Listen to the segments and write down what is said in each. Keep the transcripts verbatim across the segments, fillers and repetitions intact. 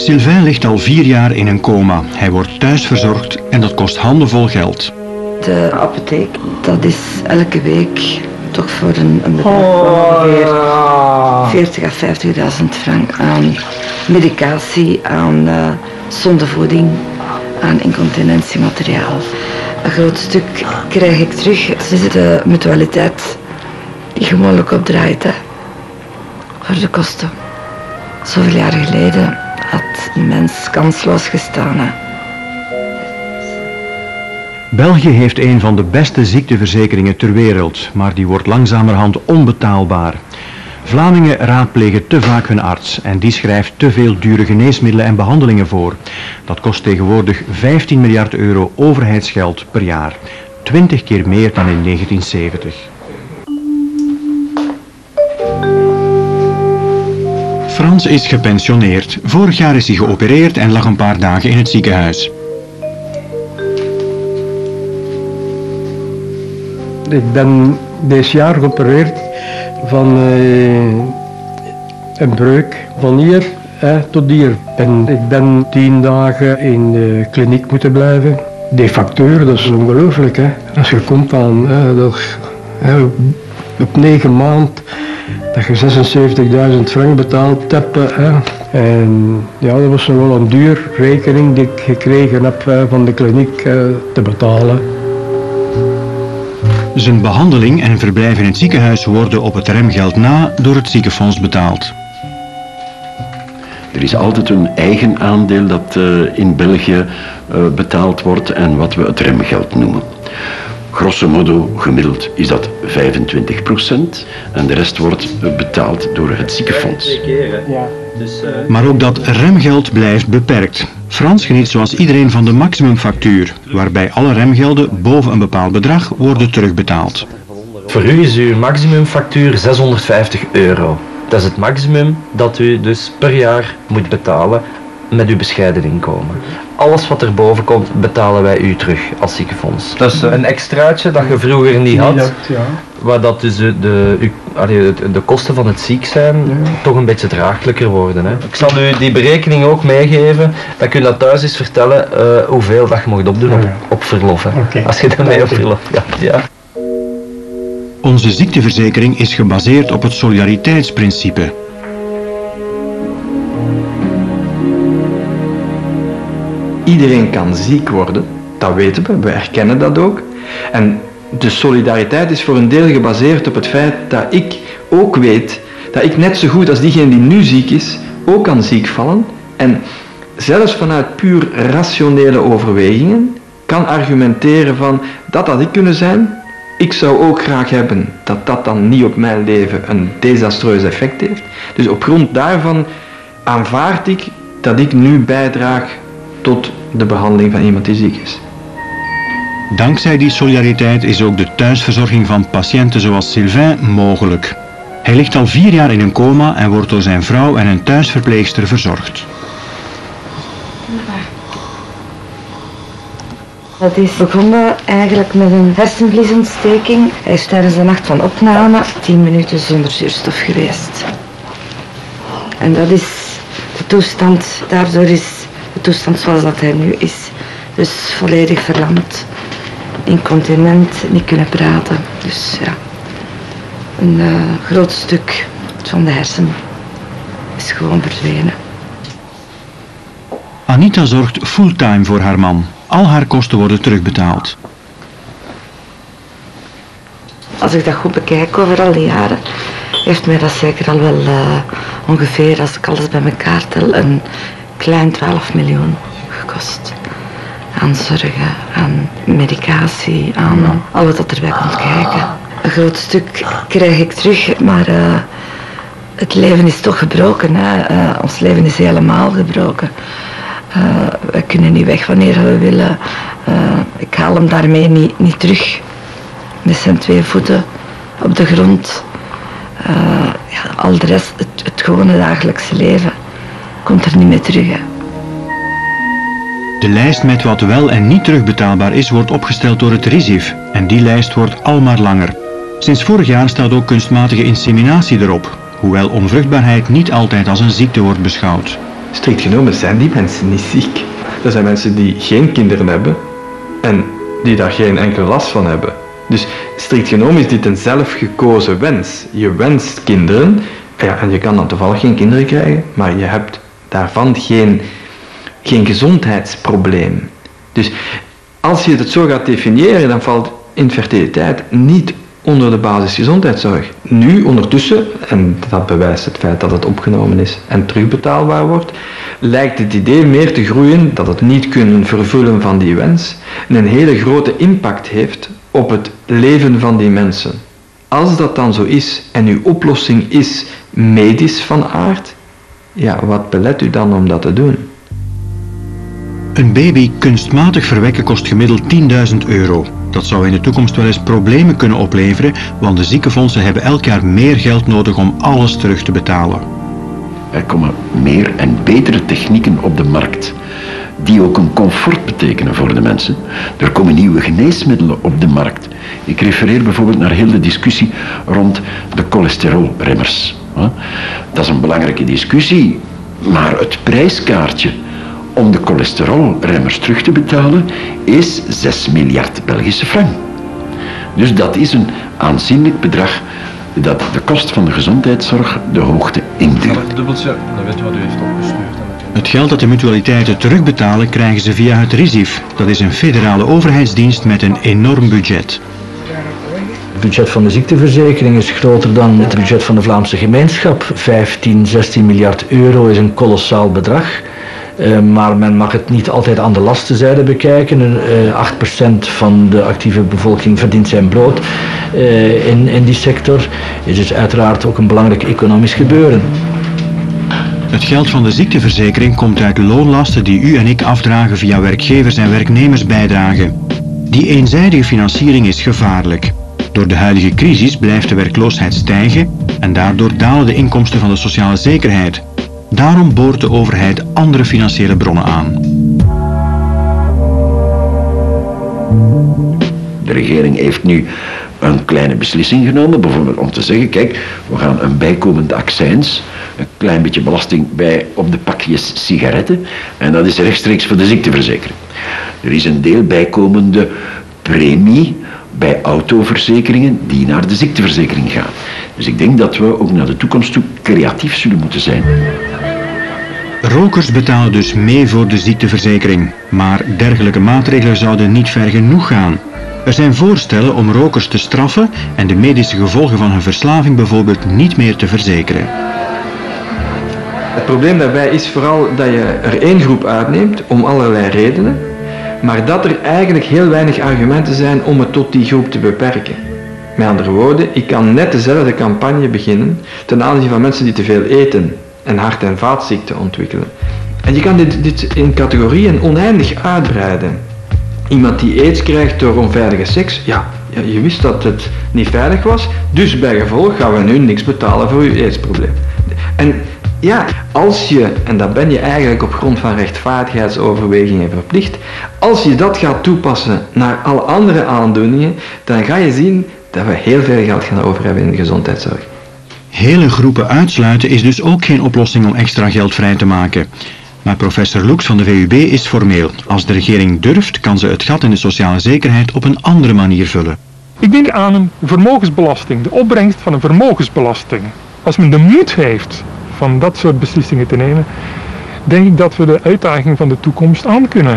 Sylvain ligt al vier jaar in een coma. Hij wordt thuis verzorgd en dat kost handenvol geld. De apotheek, dat is elke week toch voor een, een bedrag van ongeveer veertig à vijftigduizend frank aan medicatie, aan uh, zondevoeding, aan incontinentiemateriaal. Een groot stuk krijg ik terug. Het is de mutualiteit die gewoonlijk opdraait, hè, voor de kosten. Zoveel jaar geleden had die mens kansloos gestaan. Hè. België heeft een van de beste ziekteverzekeringen ter wereld, maar die wordt langzamerhand onbetaalbaar. Vlamingen raadplegen te vaak hun arts en die schrijft te veel dure geneesmiddelen en behandelingen voor. Dat kost tegenwoordig vijftien miljard euro overheidsgeld per jaar. twintig keer meer dan in negentien zeventig. Frans is gepensioneerd. Vorig jaar is hij geopereerd en lag een paar dagen in het ziekenhuis. Ik ben dit jaar geopereerd van uh, een breuk van hier eh, tot hier. En ik ben tien dagen in de kliniek moeten blijven. Die factuur, dat is ongelooflijk. Hè. Als je komt aan eh, dat, eh, op negen maanden dat je zesenzeventigduizend frank betaald hebt. Eh. En ja, dat was nog wel een duur rekening die ik gekregen heb eh, van de kliniek eh, te betalen. Zijn behandeling en verblijf in het ziekenhuis worden op het remgeld na door het ziekenfonds betaald. Er is altijd een eigen aandeel dat uh, in België uh, betaald wordt en wat we het remgeld noemen. Grosso modo gemiddeld is dat vijfentwintig procent en de rest wordt uh, betaald door het ziekenfonds. Maar ook dat remgeld blijft beperkt. Frans geniet zoals iedereen van de maximumfactuur, waarbij alle remgelden boven een bepaald bedrag worden terugbetaald. Voor u is uw maximumfactuur zeshonderdvijftig euro. Dat is het maximum dat u dus per jaar moet betalen met uw bescheiden inkomen. Alles wat er boven komt betalen wij u terug als ziekenfonds. Dat is een extraatje dat je vroeger niet had, waar dat dus de, de, de, de kosten van het ziek zijn ja. toch een beetje draaglijker worden. Hè. Ik zal u die berekening ook meegeven, dat kun je dat thuis eens vertellen uh, hoeveel dat je mocht opdoen op, op verlof. Hè. Okay. Als je daarmee op verlof gaat. Ja. Onze ziekteverzekering is gebaseerd op het solidariteitsprincipe. Iedereen kan ziek worden, dat weten we, we erkennen dat ook. En de solidariteit is voor een deel gebaseerd op het feit dat ik ook weet dat ik net zo goed als diegene die nu ziek is, ook kan ziek vallen. En zelfs vanuit puur rationele overwegingen kan argumenteren van dat had ik kunnen zijn. Ik zou ook graag hebben dat dat dan niet op mijn leven een desastreus effect heeft. Dus op grond daarvan aanvaard ik dat ik nu bijdraag tot de behandeling van iemand die ziek is. Dankzij die solidariteit is ook de thuisverzorging van patiënten zoals Sylvain mogelijk. Hij ligt al vier jaar in een coma en wordt door zijn vrouw en een thuisverpleegster verzorgd. Dat is begonnen eigenlijk met een hersenvliesontsteking. Hij is tijdens de nacht van opname tien minuten zonder zuurstof geweest. En dat is de toestand, daardoor is de toestand zoals dat hij nu is. Dus volledig verlamd, incontinent, niet kunnen praten. Dus ja, een uh, groot stuk van de hersen is gewoon verdwenen. Anita zorgt fulltime voor haar man. Al haar kosten worden terugbetaald. Als ik dat goed bekijk over al die jaren, heeft mij dat zeker al wel uh, ongeveer, als ik alles bij elkaar tel, een klein twaalf miljoen gekost. Aan zorgen, aan medicatie, aan ja. al wat erbij komt kijken. Een groot stuk krijg ik terug, maar uh, het leven is toch gebroken. Hè? Uh, ons leven is helemaal gebroken. Uh, we kunnen niet weg wanneer we willen. Uh, ik haal hem daarmee niet, niet terug. Met zijn twee voeten op de grond. Uh, ja, al de rest, het, het gewone dagelijkse leven, komt er niet meer terug. Hè. De lijst met wat wel en niet terugbetaalbaar is, wordt opgesteld door het R I S I F. En die lijst wordt al maar langer. Sinds vorig jaar staat ook kunstmatige inseminatie erop. Hoewel onvruchtbaarheid niet altijd als een ziekte wordt beschouwd. strikt genomen zijn die mensen niet ziek. Dat zijn mensen die geen kinderen hebben en die daar geen enkele last van hebben. Dus strikt genomen is dit een zelfgekozen wens. Je wenst kinderen, ja, en je kan dan toevallig geen kinderen krijgen, maar je hebt daarvan geen, geen gezondheidsprobleem. Dus als je het zo gaat definiëren, dan valt infertiliteit niet onder de basisgezondheidszorg. Nu, ondertussen, en dat bewijst het feit dat het opgenomen is en terugbetaalbaar wordt, lijkt het idee meer te groeien dat het niet kunnen vervullen van die wens een hele grote impact heeft op het leven van die mensen. Als dat dan zo is en uw oplossing is medisch van aard, ja, wat belet u dan om dat te doen? Een baby kunstmatig verwekken kost gemiddeld tienduizend euro. Dat zou in de toekomst wel eens problemen kunnen opleveren, want de ziekenfondsen hebben elk jaar meer geld nodig om alles terug te betalen. Er komen meer en betere technieken op de markt, die ook een comfort betekenen voor de mensen. Er komen nieuwe geneesmiddelen op de markt. Ik refereer bijvoorbeeld naar heel de discussie rond de cholesterolremmers. Dat is een belangrijke discussie, maar het prijskaartje om de cholesterolremmers terug te betalen is zes miljard Belgische frank. Dus dat is een aanzienlijk bedrag dat de kost van de gezondheidszorg de hoogte induwt. Dubbeltje, dan weet je wat u heeft opgestuurd. Het geld dat de mutualiteiten terugbetalen krijgen ze via het R I S I F. Dat is een federale overheidsdienst met een enorm budget. Het budget van de ziekteverzekering is groter dan het budget van de Vlaamse gemeenschap. vijftien, zestien miljard euro is een kolossaal bedrag. Uh, maar men mag het niet altijd aan de lastenzijde bekijken. Uh, acht procent van de actieve bevolking verdient zijn brood uh, in, in die sector. Is dus uiteraard ook een belangrijk economisch gebeuren. Het geld van de ziekteverzekering komt uit loonlasten die u en ik afdragen via werkgevers- en werknemersbijdragen. Die eenzijdige financiering is gevaarlijk. Door de huidige crisis blijft de werkloosheid stijgen en daardoor dalen de inkomsten van de sociale zekerheid. Daarom boort de overheid andere financiële bronnen aan. De regering heeft nu een kleine beslissing genomen, bijvoorbeeld om te zeggen, kijk, we gaan een bijkomend accijns, een klein beetje belasting bij op de pakjes sigaretten, en dat is rechtstreeks voor de ziekteverzekering. Er is een deel bijkomende premie bij autoverzekeringen die naar de ziekteverzekering gaan. Dus ik denk dat we ook naar de toekomst toe creatief zullen moeten zijn. Rokers betalen dus mee voor de ziekteverzekering, maar dergelijke maatregelen zouden niet ver genoeg gaan. Er zijn voorstellen om rokers te straffen en de medische gevolgen van hun verslaving bijvoorbeeld niet meer te verzekeren. Het probleem daarbij is vooral dat je er één groep uitneemt om allerlei redenen, maar dat er eigenlijk heel weinig argumenten zijn om het tot die groep te beperken. Met andere woorden, ik kan net dezelfde campagne beginnen ten aanzien van mensen die te veel eten en hart- en vaatziekten ontwikkelen. En je kan dit, dit in categorieën oneindig uitbreiden. Iemand die aids krijgt door onveilige seks, ja, je wist dat het niet veilig was, dus bij gevolg gaan we nu niks betalen voor uw aidsprobleem. En ja, als je, en dat ben je eigenlijk op grond van rechtvaardigheidsoverwegingen verplicht, als je dat gaat toepassen naar alle andere aandoeningen, dan ga je zien dat we heel veel geld gaan over hebben in de gezondheidszorg. Hele groepen uitsluiten is dus ook geen oplossing om extra geld vrij te maken. Maar professor Loeks van de V U B is formeel. Als de regering durft, kan ze het gat in de sociale zekerheid op een andere manier vullen. Ik denk aan een vermogensbelasting, de opbrengst van een vermogensbelasting. Als men de moed heeft van dat soort beslissingen te nemen, denk ik dat we de uitdaging van de toekomst aan kunnen.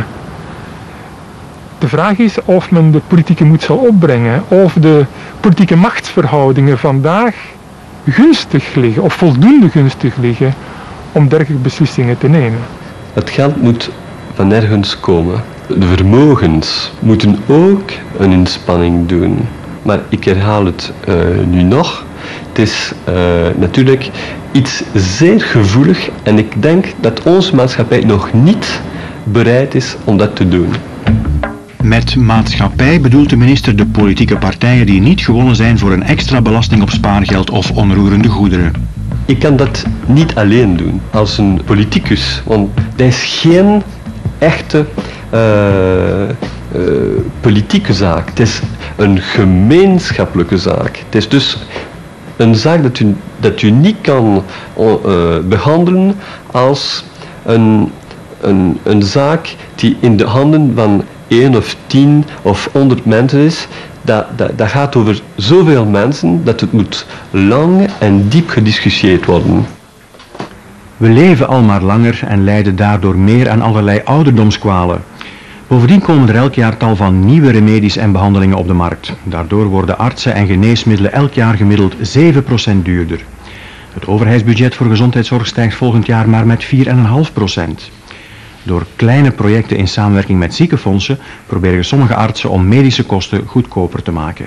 De vraag is of men de politieke moed zal opbrengen, of de politieke machtsverhoudingen vandaag gunstig liggen, of voldoende gunstig liggen, om dergelijke beslissingen te nemen. Het geld moet van ergens komen. De vermogens moeten ook een inspanning doen. Maar ik herhaal het uh, nu nog. Het is uh, natuurlijk iets zeer gevoelig en ik denk dat onze maatschappij nog niet bereid is om dat te doen. Met maatschappij bedoelt de minister de politieke partijen die niet gewonnen zijn voor een extra belasting op spaargeld of onroerende goederen. Ik kan dat niet alleen doen als een politicus, want dat is geen echte uh, uh, politieke zaak. Het is een gemeenschappelijke zaak. Het is dus een zaak dat u, dat u niet kan uh, behandelen als een, een, een zaak die in de handen van één of tien of honderd mensen is. Dat, dat, dat gaat over zoveel mensen dat het moet lang en diep gediscussieerd worden. We leven al maar langer en lijden daardoor meer aan allerlei ouderdomskwalen. Bovendien komen er elk jaar tal van nieuwe remedies en behandelingen op de markt. Daardoor worden artsen en geneesmiddelen elk jaar gemiddeld zeven procent duurder. Het overheidsbudget voor gezondheidszorg stijgt volgend jaar maar met vier komma vijf procent. Door kleine projecten in samenwerking met ziekenfondsen proberen sommige artsen om medische kosten goedkoper te maken.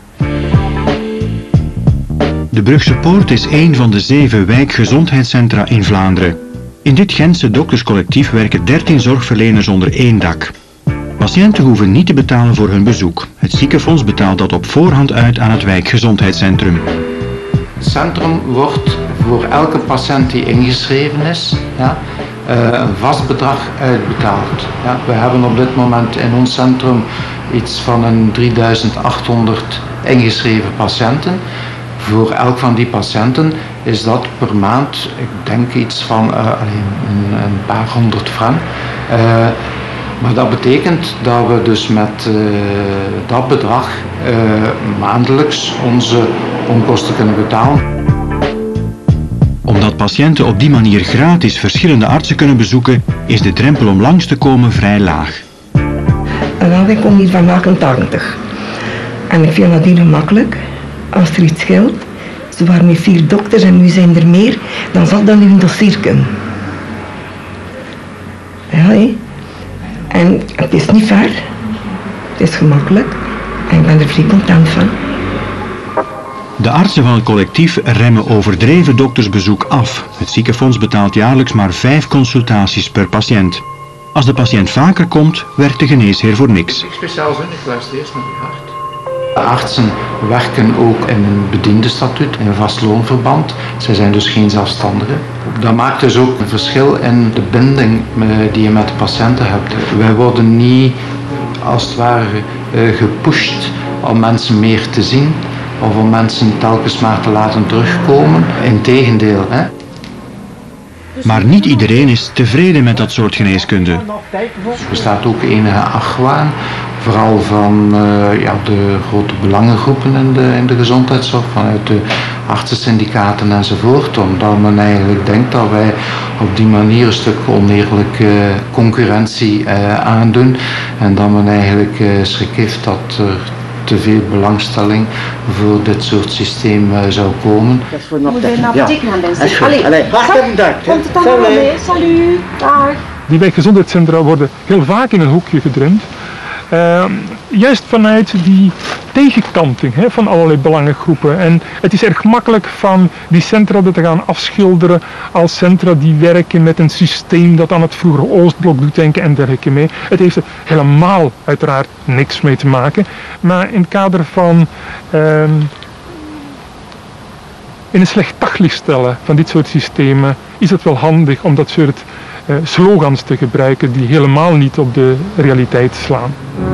De Brugse Poort is een van de zeven wijkgezondheidscentra in Vlaanderen. In dit Gentse dokterscollectief werken dertien zorgverleners onder één dak. Patiënten hoeven niet te betalen voor hun bezoek. Het ziekenfonds betaalt dat op voorhand uit aan het wijkgezondheidscentrum. Het centrum wordt voor elke patiënt die ingeschreven is, ja, een vast bedrag uitbetaald. Ja, we hebben op dit moment in ons centrum iets van een drieduizend achthonderd ingeschreven patiënten. Voor elk van die patiënten is dat per maand, ik denk iets van uh, een, een paar honderd frank. Uh, maar dat betekent dat we dus met uh, dat bedrag uh, maandelijks onze onkosten kunnen betalen. Omdat patiënten op die manier gratis verschillende artsen kunnen bezoeken, is de drempel om langs te komen vrij laag. En dan ik kom hier van achtentachtig. En ik vind dat heel gemakkelijk. Als er iets scheelt, ze waren met vier dokters en nu zijn er meer, dan zal dat nu een dossier kunnen. Ja, hé. En het is niet ver, het is gemakkelijk en ik ben er vrij content van. De artsen van het collectief remmen overdreven doktersbezoek af. Het ziekenfonds betaalt jaarlijks maar vijf consultaties per patiënt. Als de patiënt vaker komt, werkt de geneesheer voor niks. Speciaal zin, ik luister eerst naar uw hart. De artsen werken ook in een bediendenstatuut, in een vastloonverband. Zij zijn dus geen zelfstandigen. Dat maakt dus ook een verschil in de binding die je met de patiënten hebt. Wij worden niet als het ware gepusht om mensen meer te zien of om mensen telkens maar te laten terugkomen. Integendeel, hè. Maar niet iedereen is tevreden met dat soort geneeskunde. Er bestaat ook enige argwaan, vooral van uh, ja, de grote belangengroepen in de, in de gezondheidszorg, vanuit de artsensyndicaten enzovoort, omdat men eigenlijk denkt dat wij op die manier een stuk oneerlijke concurrentie uh, aandoen en dat men eigenlijk uh, schrik heeft dat er te veel belangstelling voor dit soort systeem uh, zou komen. Dat is voor nog te gaan. Ja, allee, allee, hartelijk dank. Komt het allemaal mee? Salut, dag. Die wijkgezondheidscentra worden heel vaak in een hoekje gedrumd. Uh, juist vanuit die tegenkanting hè, van allerlei belangengroepen. En het is erg makkelijk van die centra te gaan afschilderen als centra die werken met een systeem dat aan het vroegere Oostblok doet denken en dergelijke mee. Het heeft er helemaal uiteraard niks mee te maken. Maar in het kader van uh, in een slecht daglicht stellen van dit soort systemen is het wel handig om dat soort uh, slogans te gebruiken die helemaal niet op de realiteit slaan.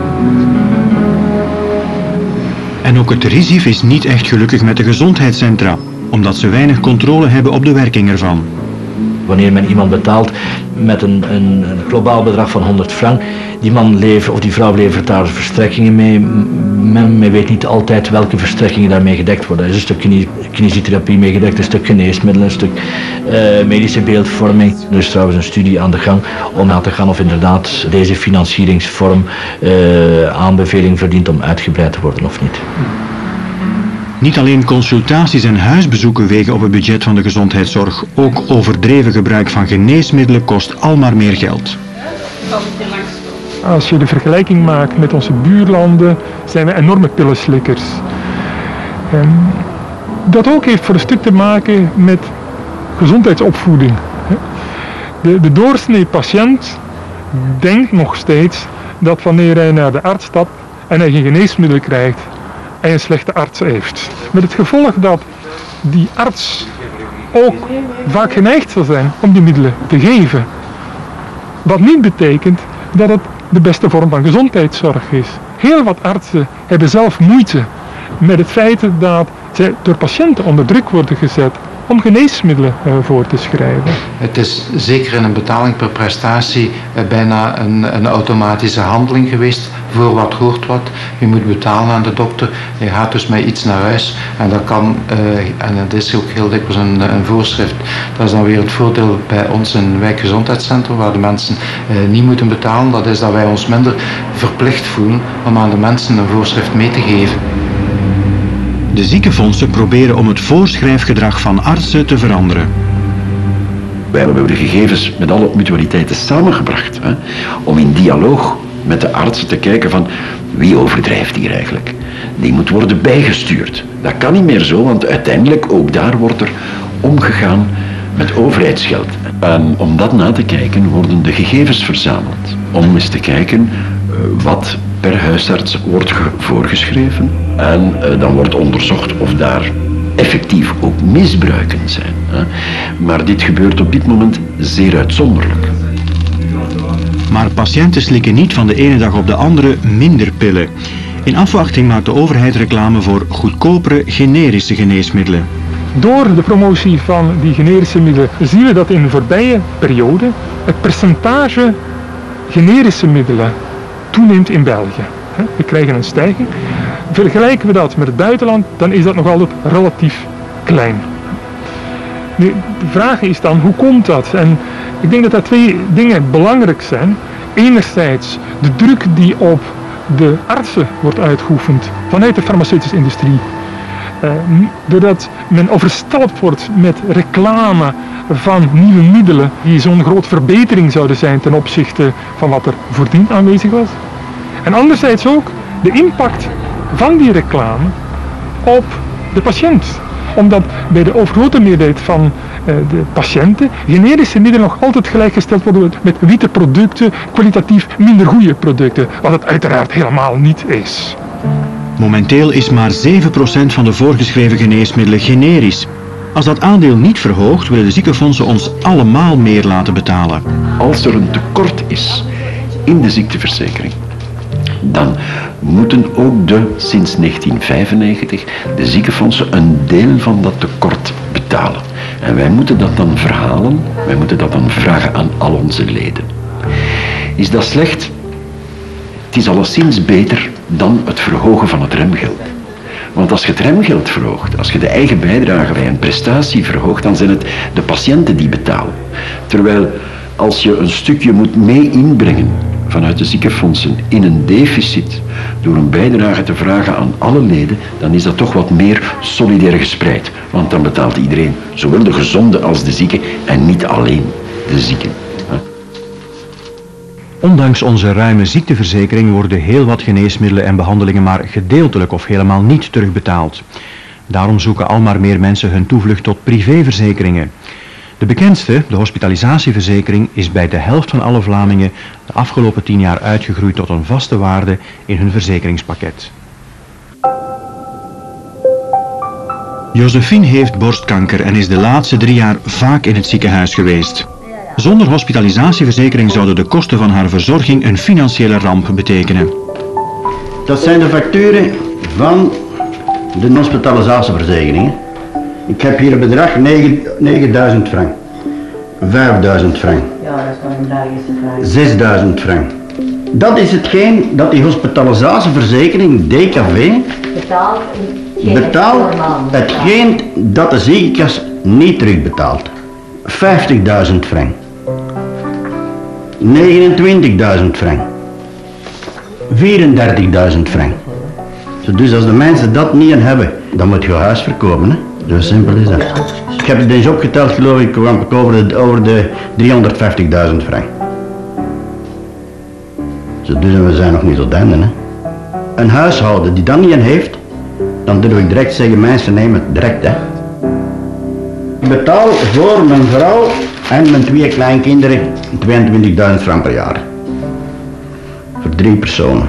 En ook het R I S I F is niet echt gelukkig met de gezondheidscentra, omdat ze weinig controle hebben op de werking ervan. Wanneer men iemand betaalt met een, een, een globaal bedrag van honderd frank, die man levert, of die vrouw levert daar verstrekkingen mee. Men, men weet niet altijd welke verstrekkingen daarmee gedekt worden. Er is een stuk kine, kinesietherapie mee gedekt, een stuk geneesmiddelen, een stuk uh, medische beeldvorming. Er is trouwens een studie aan de gang om na te gaan of inderdaad deze financieringsvorm uh, aanbeveling verdient om uitgebreid te worden of niet. Niet alleen consultaties en huisbezoeken wegen op het budget van de gezondheidszorg, ook overdreven gebruik van geneesmiddelen kost al maar meer geld. Als je de vergelijking maakt met onze buurlanden, zijn we enorme pillenslikkers. En dat ook heeft voor een stuk te maken met gezondheidsopvoeding. De, de doorsnee patiënt denkt nog steeds dat wanneer hij naar de arts stapt en hij geen geneesmiddel krijgt, hij een slechte arts heeft. Met het gevolg dat die arts ook vaak geneigd zal zijn om die middelen te geven. Wat niet betekent dat het de beste vorm van gezondheidszorg is. Heel wat artsen hebben zelf moeite met het feit dat zij door patiënten onder druk worden gezet om geneesmiddelen uh, voor te schrijven. Het is zeker in een betaling per prestatie uh, bijna een, een automatische handeling geweest. Voor wat hoort wat. Je moet betalen aan de dokter. Je gaat dus met iets naar huis. En dat kan, uh, en dat is ook heel dikwijls een, een voorschrift. Dat is dan weer het voordeel bij ons in het wijkgezondheidscentrum, waar de mensen uh, niet moeten betalen. Dat is dat wij ons minder verplicht voelen om aan de mensen een voorschrift mee te geven. De ziekenfondsen proberen om het voorschrijfgedrag van artsen te veranderen. Wij hebben de gegevens met alle mutualiteiten samengebracht, hè, om in dialoog met de artsen te kijken van wie overdrijft hier eigenlijk. Die moet worden bijgestuurd. Dat kan niet meer zo, want uiteindelijk ook daar wordt er omgegaan met overheidsgeld. En om dat na te kijken worden de gegevens verzameld. Om eens te kijken uh, wat per huisarts wordt voorgeschreven. En uh, dan wordt onderzocht of daar effectief ook misbruiken zijn. Hè. Maar dit gebeurt op dit moment zeer uitzonderlijk. Maar patiënten slikken niet van de ene dag op de andere minder pillen. In afwachting maakt de overheid reclame voor goedkopere generische geneesmiddelen. Door de promotie van die generische middelen zien we dat in de voorbije periode het percentage generische middelen toeneemt in België. We krijgen een stijging. Vergelijken we dat met het buitenland, dan is dat nog altijd relatief klein. Nu, de vraag is dan, hoe komt dat? En ik denk dat daar twee dingen belangrijk zijn. Enerzijds de druk die op de artsen wordt uitgeoefend vanuit de farmaceutische industrie. Uh, doordat men overstelpt wordt met reclame van nieuwe middelen die zo'n grote verbetering zouden zijn ten opzichte van wat er voordien aanwezig was. En anderzijds ook de impact van die reclame op de patiënt. Omdat bij de overgrote meerderheid van uh, de patiënten generische middelen nog altijd gelijkgesteld worden met witte producten, kwalitatief minder goede producten, wat het uiteraard helemaal niet is. Momenteel is maar zeven procent van de voorgeschreven geneesmiddelen generisch. Als dat aandeel niet verhoogt, willen de ziekenfondsen ons allemaal meer laten betalen. Als er een tekort is in de ziekteverzekering, dan moeten ook de, sinds negentien vijfennegentig, de ziekenfondsen een deel van dat tekort betalen. En wij moeten dat dan verhalen, wij moeten dat dan vragen aan al onze leden. Is dat slecht? Het is alleszins beter dan het verhogen van het remgeld. Want als je het remgeld verhoogt, als je de eigen bijdrage bij een prestatie verhoogt, dan zijn het de patiënten die betalen. Terwijl als je een stukje moet mee inbrengen vanuit de ziekenfondsen in een deficit, door een bijdrage te vragen aan alle leden, dan is dat toch wat meer solidair gespreid. Want dan betaalt iedereen, zowel de gezonde als de zieke, en niet alleen de zieken. Ondanks onze ruime ziekteverzekering worden heel wat geneesmiddelen en behandelingen maar gedeeltelijk of helemaal niet terugbetaald. Daarom zoeken al maar meer mensen hun toevlucht tot privéverzekeringen. De bekendste, de hospitalisatieverzekering, is bij de helft van alle Vlamingen de afgelopen tien jaar uitgegroeid tot een vaste waarde in hun verzekeringspakket. Josephine heeft borstkanker en is de laatste drie jaar vaak in het ziekenhuis geweest. Zonder hospitalisatieverzekering zouden de kosten van haar verzorging een financiële ramp betekenen. Dat zijn de facturen van de hospitalisatieverzekering. Ik heb hier een bedrag negenduizend frank, vijfduizend frank, Ja, dat is gewoon een Belgische vraag. zesduizend frank. Dat is hetgeen dat die hospitalisatieverzekering D K V Betaald, betaalt, hetgeen dat de ziekenkas niet terugbetaalt. vijftigduizend frank, negenentwintigduizend frank, vierendertigduizend frank. Dus als de mensen dat niet hebben, dan moet je huis verkopen. Hè? Zo simpel is dat. Ik heb het eens opgeteld, geloof ik, over de, over de driehonderdvijftigduizend frank. Zo, dus we zijn nog niet tot einde. Hè? Een huishouden die dat niet heeft, dan durf ik direct zeggen, mensen nemen het direct. Hè? Ik betaal voor mijn vrouw en mijn twee kleinkinderen tweeëntwintigduizend frank per jaar. Voor drie personen.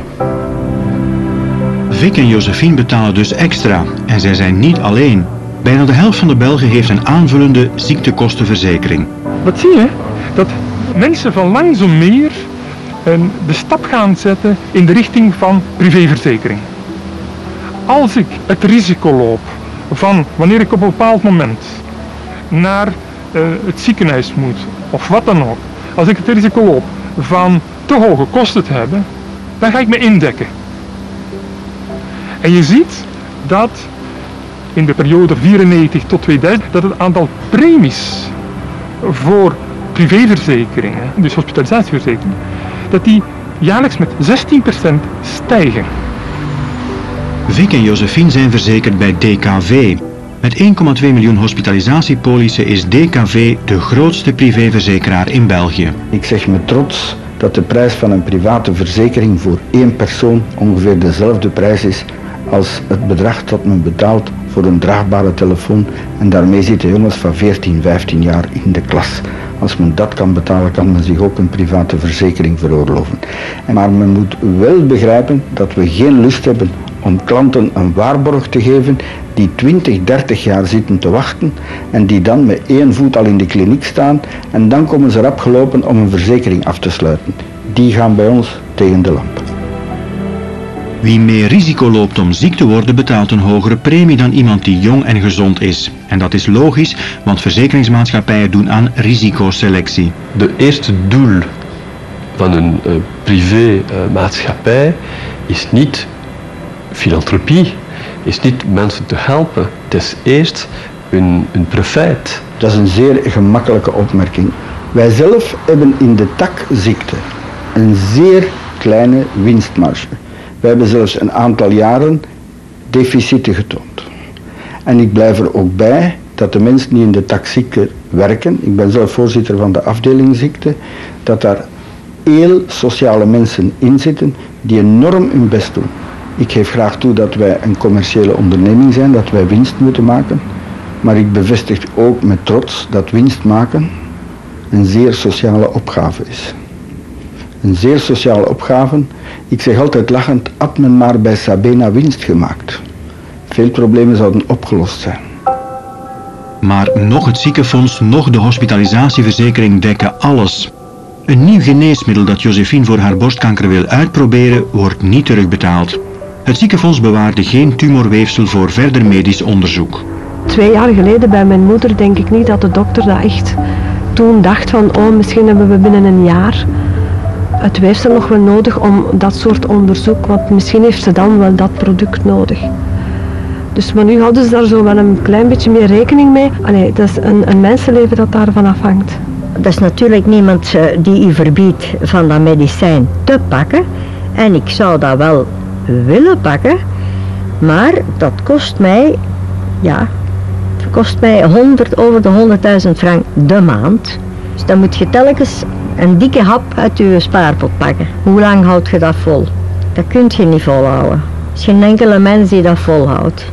Vic en Josephine betalen dus extra en zij zijn niet alleen. Bijna de helft van de Belgen heeft een aanvullende ziektekostenverzekering. Wat zie je? Dat mensen van langs of meer de stap gaan zetten in de richting van privéverzekering. Als ik het risico loop van wanneer ik op een bepaald moment naar uh, het ziekenhuis moet, of wat dan ook, als ik het risico loop van te hoge kosten te hebben, dan ga ik me indekken. En je ziet dat in de periode vierennegentig tot tweeduizend, dat het aantal premies voor privéverzekeringen, dus hospitalisatieverzekeringen, dat die jaarlijks met zestien procent stijgen. Vic en Josephine zijn verzekerd bij D K V. Met één komma twee miljoen hospitalisatiepolissen is D K V de grootste privéverzekeraar in België. Ik zeg met trots dat de prijs van een private verzekering voor één persoon ongeveer dezelfde prijs is als het bedrag dat men betaalt voor een draagbare telefoon. En daarmee zitten jongens van veertien, vijftien jaar in de klas. Als men dat kan betalen, kan men zich ook een private verzekering veroorloven. Maar men moet wel begrijpen dat we geen lust hebben om klanten een waarborg te geven die twintig, dertig jaar zitten te wachten en die dan met één voet al in de kliniek staan en dan komen ze erop gelopen om een verzekering af te sluiten. Die gaan bij ons tegen de lamp. Wie meer risico loopt om ziek te worden, betaalt een hogere premie dan iemand die jong en gezond is. En dat is logisch, want verzekeringsmaatschappijen doen aan risicoselectie. De eerste doel van een uh, privémaatschappij uh, is niet filantropie, is niet mensen te helpen. Het is eerst een, een profijt. Dat is een zeer gemakkelijke opmerking. Wij zelf hebben in de takziekte een zeer kleine winstmarge. We hebben zelfs een aantal jaren deficiten getoond. En ik blijf er ook bij dat de mensen die in de takziekte werken, ik ben zelf voorzitter van de afdeling ziekte, dat daar heel sociale mensen in zitten die enorm hun best doen. Ik geef graag toe dat wij een commerciële onderneming zijn, dat wij winst moeten maken. Maar ik bevestig ook met trots dat winst maken een zeer sociale opgave is. Een zeer sociale opgave. Ik zeg altijd lachend, had men maar bij Sabena winst gemaakt. Veel problemen zouden opgelost zijn. Maar nog het ziekenfonds, nog de hospitalisatieverzekering dekken alles. Een nieuw geneesmiddel dat Josephine voor haar borstkanker wil uitproberen, wordt niet terugbetaald. Het ziekenfonds bewaarde geen tumorweefsel voor verder medisch onderzoek. Twee jaar geleden bij mijn moeder denk ik niet dat de dokter dat echt toen dacht van oh, misschien hebben we binnen een jaar het weefsel nog wel nodig om dat soort onderzoek, want misschien heeft ze dan wel dat product nodig. Dus maar nu houden ze daar zo wel een klein beetje meer rekening mee. Allee, dat is een, een mensenleven dat daarvan afhangt. Dat is natuurlijk niemand die u verbiedt van dat medicijn te pakken. En ik zou dat wel willen pakken, maar dat kost mij, ja, het kost mij honderd, over de honderdduizend frank de maand. Dus dan moet je telkens een dikke hap uit je spaarpot pakken. Hoe lang houd je dat vol? Dat kun je niet volhouden. Er is geen enkele mens die dat volhoudt.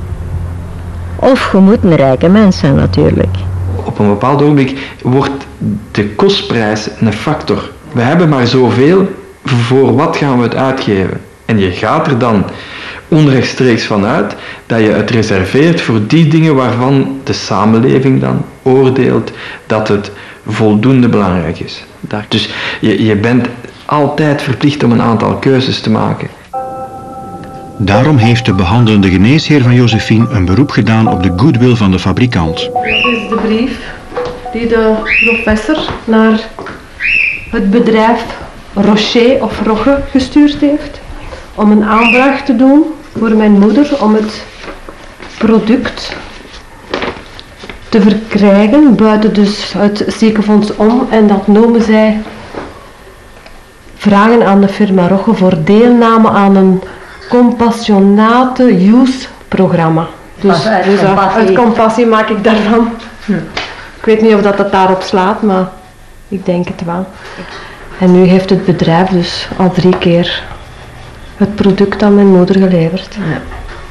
Of je moet een rijke mens zijn natuurlijk. Op een bepaald ogenblik wordt de kostprijs een factor. We hebben maar zoveel, voor wat gaan we het uitgeven? En je gaat er dan onrechtstreeks van uit dat je het reserveert voor die dingen waarvan de samenleving dan oordeelt dat het voldoende belangrijk is. Dus je, je bent altijd verplicht om een aantal keuzes te maken. Daarom heeft de behandelende geneesheer van Josephine een beroep gedaan op de goodwill van de fabrikant. Dit is de brief die de professor naar het bedrijf Rocher of Rogge gestuurd heeft om een aanvraag te doen voor mijn moeder om het product te verkrijgen buiten dus het ziekenfonds om, en dat noemen zij vragen aan de firma Rogge voor deelname aan een compassionate use programma. Dus, uit, dus compassie. uit compassie maak ik daarvan. Hm. Ik weet niet of dat, dat daarop slaat, maar ik denk het wel. En nu heeft het bedrijf dus al drie keer het product aan mijn moeder geleverd. Ja.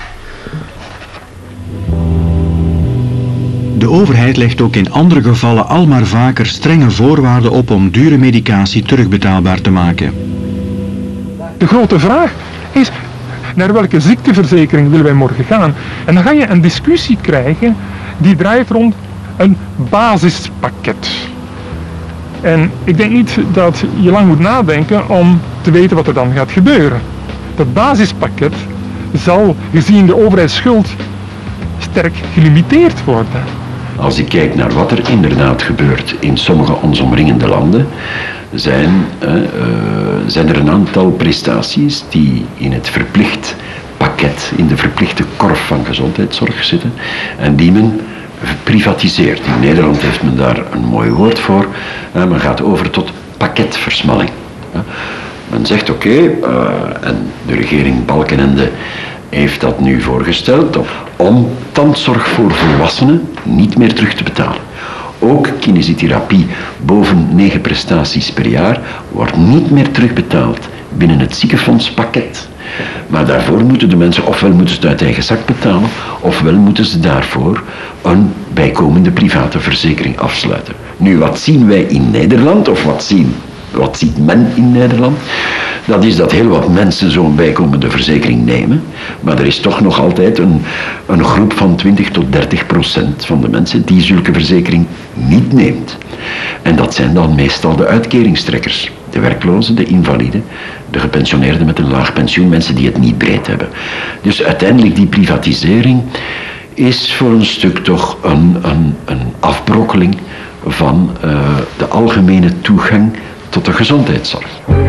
De overheid legt ook in andere gevallen al maar vaker strenge voorwaarden op om dure medicatie terugbetaalbaar te maken. De grote vraag is, naar welke ziekteverzekering willen wij morgen gaan? En dan ga je een discussie krijgen die draait rond een basispakket. En ik denk niet dat je lang moet nadenken om te weten wat er dan gaat gebeuren. Dat basispakket zal, gezien de overheidsschuld, sterk gelimiteerd worden. Als ik kijk naar wat er inderdaad gebeurt in sommige ons omringende landen, zijn, uh, uh, zijn er een aantal prestaties die in het verplicht pakket, in de verplichte korf van gezondheidszorg zitten en die men privatiseert. In Nederland heeft men daar een mooi woord voor. Uh, men gaat over tot pakketversmalling. Uh, men zegt oké, okay, uh, en de regering Balkenende heeft dat nu voorgesteld om tandzorg voor volwassenen niet meer terug te betalen. Ook kinesietherapie boven negen prestaties per jaar wordt niet meer terugbetaald binnen het ziekenfondspakket. Maar daarvoor moeten de mensen, ofwel moeten ze het uit eigen zak betalen, ofwel moeten ze daarvoor een bijkomende private verzekering afsluiten. Nu, wat zien wij in Nederland, of wat, zien, wat ziet men in Nederland? Dat is dat heel wat mensen zo'n bijkomende verzekering nemen, maar er is toch nog altijd een, een groep van twintig tot dertig procent van de mensen die zulke verzekering niet neemt. En dat zijn dan meestal de uitkeringstrekkers, de werklozen, de invaliden, de gepensioneerden met een laag pensioen, mensen die het niet breed hebben. Dus uiteindelijk die privatisering is voor een stuk toch een, een, een afbrokkeling van uh, de algemene toegang tot de gezondheidszorg.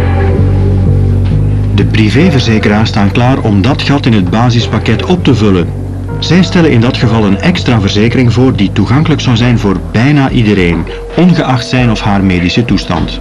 De privéverzekeraars staan klaar om dat gat in het basispakket op te vullen. Zij stellen in dat geval een extra verzekering voor die toegankelijk zou zijn voor bijna iedereen, ongeacht zijn of haar medische toestand.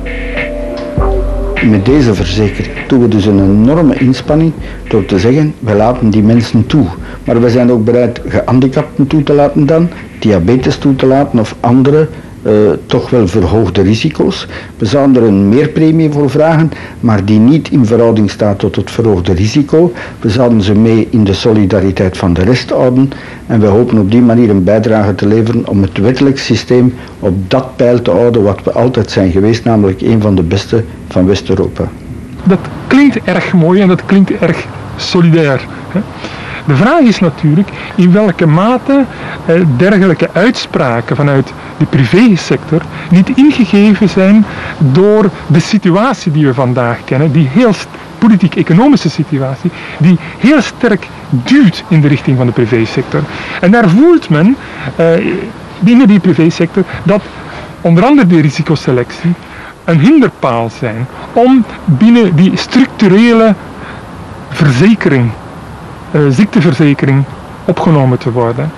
Met deze verzekering doen we dus een enorme inspanning door te zeggen, wij laten die mensen toe. Maar we zijn ook bereid gehandicapten toe te laten dan, diabetes toe te laten of andere uh, toch wel verhoogde risico's. We zouden er een meerpremie voor vragen, maar die niet in verhouding staat tot het verhoogde risico. We zouden ze mee in de solidariteit van de rest houden en we hopen op die manier een bijdrage te leveren om het wettelijk systeem op dat peil te houden wat we altijd zijn geweest, namelijk een van de beste van West-Europa. Dat klinkt erg mooi en dat klinkt erg solidair. Hè? De vraag is natuurlijk in welke mate eh, dergelijke uitspraken vanuit de privésector niet ingegeven zijn door de situatie die we vandaag kennen, die heel politiek-economische situatie, die heel sterk duwt in de richting van de privésector. En daar voelt men eh, binnen die privésector dat onder andere de risicoselectie een hinderpaal zijn om binnen die structurele verzekering, uh, ziekteverzekering, opgenomen te worden.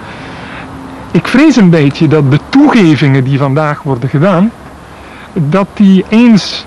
Ik vrees een beetje dat de toegevingen die vandaag worden gedaan, dat die eens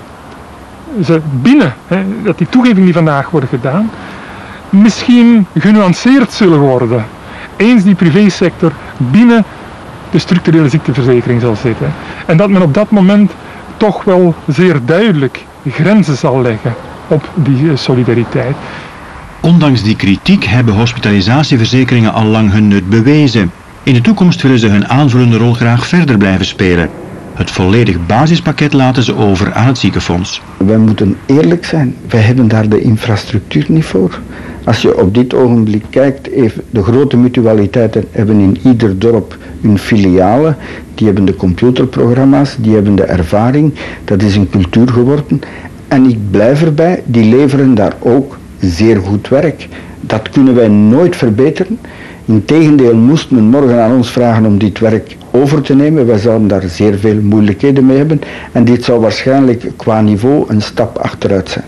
ze binnen, hè, dat die toegevingen die vandaag worden gedaan, misschien genuanceerd zullen worden, eens die privésector binnen de structurele ziekteverzekering zal zitten. En dat men op dat moment toch wel zeer duidelijk grenzen zal leggen op die solidariteit. Ondanks die kritiek hebben hospitalisatieverzekeringen al lang hun nut bewezen. In de toekomst willen ze hun aanvullende rol graag verder blijven spelen. Het volledig basispakket laten ze over aan het ziekenfonds. Wij moeten eerlijk zijn, wij hebben daar de infrastructuur niet voor. Als je op dit ogenblik kijkt, de grote mutualiteiten hebben in ieder dorp hun filialen, die hebben de computerprogramma's, die hebben de ervaring, dat is een cultuur geworden. En ik blijf erbij, die leveren daar ook zeer goed werk. Dat kunnen wij nooit verbeteren. Integendeel moest men morgen aan ons vragen om dit werk over te nemen. Wij zouden daar zeer veel moeilijkheden mee hebben en dit zou waarschijnlijk qua niveau een stap achteruit zijn.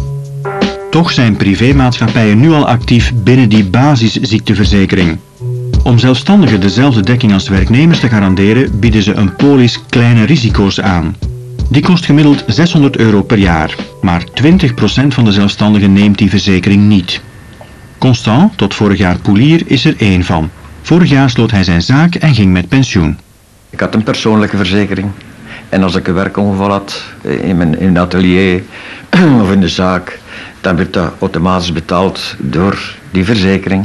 Toch zijn privémaatschappijen nu al actief binnen die basisziekteverzekering. Om zelfstandigen dezelfde dekking als werknemers te garanderen, bieden ze een polis kleine risico's aan. Die kost gemiddeld zeshonderd euro per jaar, maar twintig procent van de zelfstandigen neemt die verzekering niet. Constant, tot vorig jaar poelier, is er één van. Vorig jaar sloot hij zijn zaak en ging met pensioen. Ik had een persoonlijke verzekering. En als ik een werkongeval had in mijn in het atelier of in de zaak, dan werd dat automatisch betaald door die verzekering.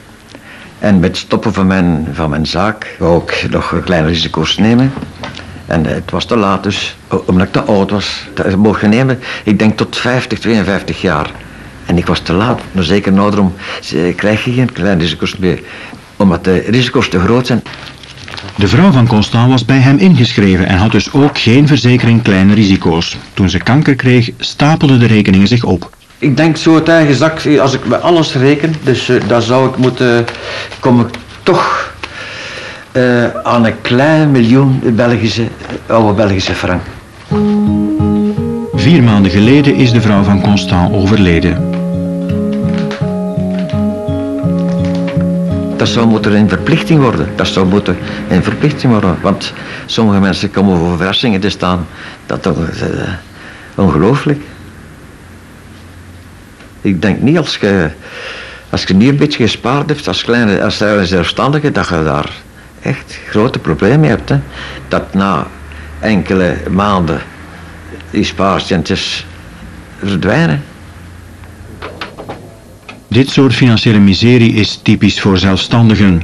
En met het stoppen van mijn, van mijn zaak wou ik nog kleine risico's nemen. En het was te laat, dus omdat ik te oud was, dat mocht je nemen, ik denk tot vijftig, tweeënvijftig jaar. En ik was te laat, nou zeker ouderdom krijg je geen kleine risico's meer, omdat de risico's te groot zijn. De vrouw van Constant was bij hem ingeschreven en had dus ook geen verzekering kleine risico's. Toen ze kanker kreeg, stapelden de rekeningen zich op. Ik denk zo het eigen zak, als ik bij alles reken, dus uh, dan zou ik moeten, kom ik toch uh, aan een klein miljoen Belgische, oude Belgische frank. Vier maanden geleden is de vrouw van Constant overleden. Dat zou moeten een verplichting worden. Dat zou moeten een verplichting worden. Want sommige mensen komen voor verrassingen te staan. Dat is uh, ongelooflijk. Ik denk niet als je, als je niet een beetje gespaard hebt als kleine, als zelfstandige, dat je daar echt grote problemen mee hebt. Hè. Dat na enkele maanden die spaarcentjes verdwijnen. Dit soort financiële miserie is typisch voor zelfstandigen.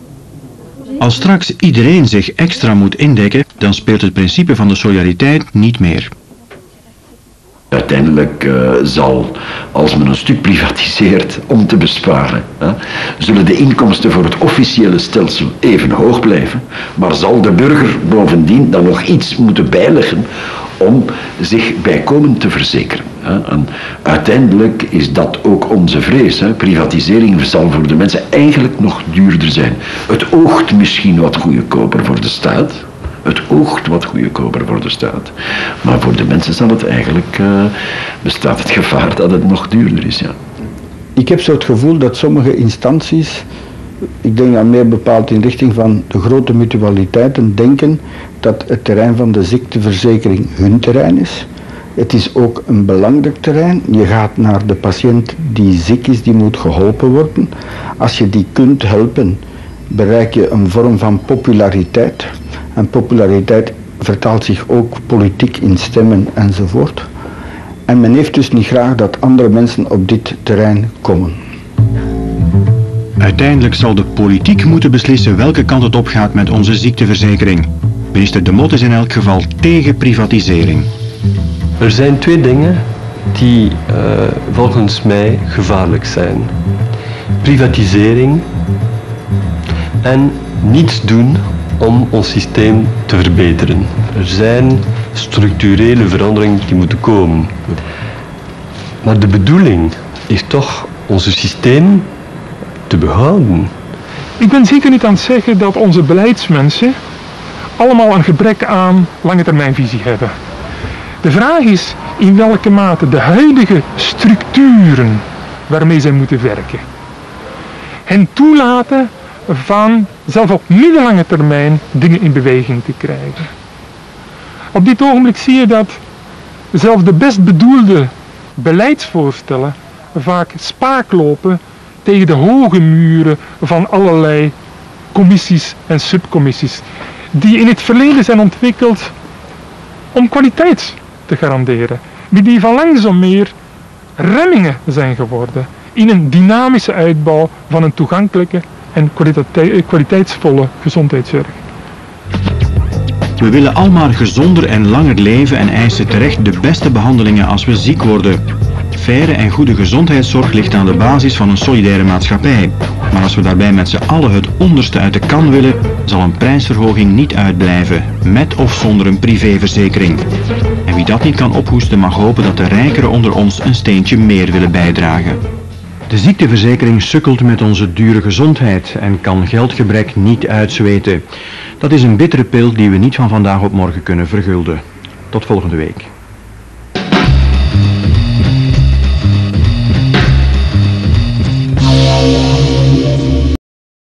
Als straks iedereen zich extra moet indekken, dan speelt het principe van de solidariteit niet meer. Uiteindelijk uh, zal, als men een stuk privatiseert om te besparen, hè, zullen de inkomsten voor het officiële stelsel even hoog blijven, maar zal de burger bovendien dan nog iets moeten bijleggen om zich bijkomend te verzekeren. Hè. En uiteindelijk is dat ook onze vrees. Hè. Privatisering zal voor de mensen eigenlijk nog duurder zijn. Het oogt misschien wat goedkoper voor de staat. Het oogt wat goedkoper voor de staat. Maar voor de mensen zal het eigenlijk, uh, bestaat het gevaar dat het nog duurder is. Ja. Ik heb zo het gevoel dat sommige instanties, ik denk dan meer bepaald in richting van de grote mutualiteiten, denken dat het terrein van de ziekteverzekering hun terrein is. Het is ook een belangrijk terrein. Je gaat naar de patiënt die ziek is, die moet geholpen worden. Als je die kunt helpen, bereik je een vorm van populariteit. En populariteit vertaalt zich ook politiek in stemmen enzovoort. En men heeft dus niet graag dat andere mensen op dit terrein komen. Uiteindelijk zal de politiek moeten beslissen welke kant het op gaat met onze ziekteverzekering. Minister De Mot is in elk geval tegen privatisering. Er zijn twee dingen die uh, volgens mij gevaarlijk zijn. Privatisering en niets doen om ons systeem te verbeteren. Er zijn structurele veranderingen die moeten komen. Maar de bedoeling is toch ons systeem te behouden. Ik ben zeker niet aan het zeggen dat onze beleidsmensen allemaal een gebrek aan lange termijnvisie hebben. De vraag is in welke mate de huidige structuren waarmee zij moeten werken hen toelaten van zelf op middellange termijn dingen in beweging te krijgen. Op dit ogenblik zie je dat zelfs de best bedoelde beleidsvoorstellen vaak spaak lopen tegen de hoge muren van allerlei commissies en subcommissies die in het verleden zijn ontwikkeld om kwaliteit te garanderen, maar die van langzaam meer remmingen zijn geworden in een dynamische uitbouw van een toegankelijke en kwaliteitsvolle gezondheidszorg. We willen allemaal gezonder en langer leven en eisen terecht de beste behandelingen als we ziek worden. Faire en goede gezondheidszorg ligt aan de basis van een solidaire maatschappij. Maar als we daarbij met z'n allen het onderste uit de kan willen, zal een prijsverhoging niet uitblijven, met of zonder een privéverzekering. En wie dat niet kan ophoesten mag hopen dat de rijkeren onder ons een steentje meer willen bijdragen. De ziekteverzekering sukkelt met onze dure gezondheid en kan geldgebrek niet uitzweten. Dat is een bittere pil die we niet van vandaag op morgen kunnen vergulden. Tot volgende week.